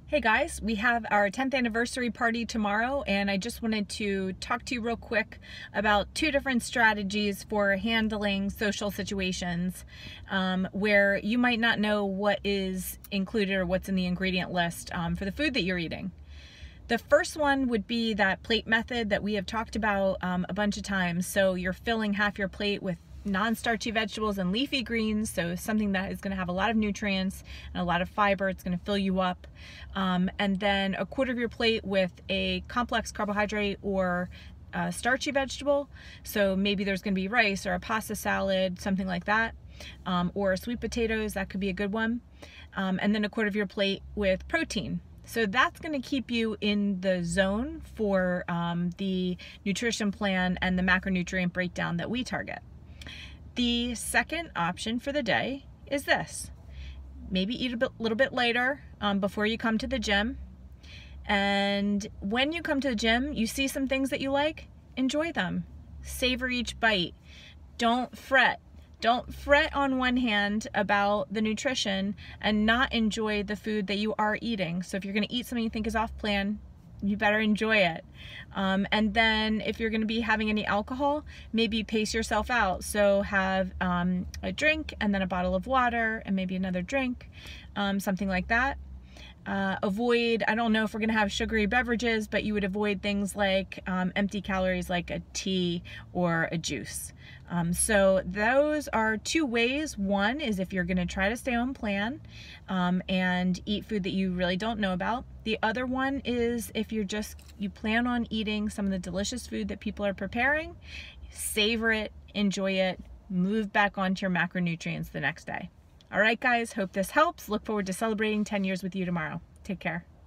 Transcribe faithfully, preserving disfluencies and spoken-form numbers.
Hey guys, we have our tenth anniversary party tomorrow, and I just wanted to talk to you real quick about two different strategies for handling social situations um, where you might not know what is included or what's in the ingredient list um, for the food that you're eating. The first one would be that plate method that we have talked about um, a bunch of times. So you're filling half your plate with non-starchy vegetables and leafy greens, so something that is going to have a lot of nutrients and a lot of fiber. It's going to fill you up. Um, and then a quarter of your plate with a complex carbohydrate or a starchy vegetable. So maybe there's going to be rice or a pasta salad, something like that, um, or sweet potatoes. That could be a good one. Um, and then a quarter of your plate with protein. So that's going to keep you in the zone for um, the nutrition plan and the macronutrient breakdown that we target. The second option for the day is this. Maybe eat a bit, little bit later um, before you come to the gym. And when you come to the gym, you see some things that you like, enjoy them. Savor each bite. Don't fret. Don't fret on one hand about the nutrition and not enjoy the food that you are eating. So if you're going to eat something you think is off plan, you better enjoy it. Um, and then if you're going to be having any alcohol, maybe pace yourself out. So have um, a drink and then a bottle of water and maybe another drink, um, something like that. Uh, avoid, I don't know if we're going to have sugary beverages, but you would avoid things like um, empty calories like a tea or a juice. Um, so those are two ways. One is if you're going to try to stay on plan um, and eat food that you really don't know about. The other one is if you're just, you plan on eating some of the delicious food that people are preparing, savor it, enjoy it, move back onto your macronutrients the next day. All right, guys, hope this helps. Look forward to celebrating ten years with you tomorrow. Take care.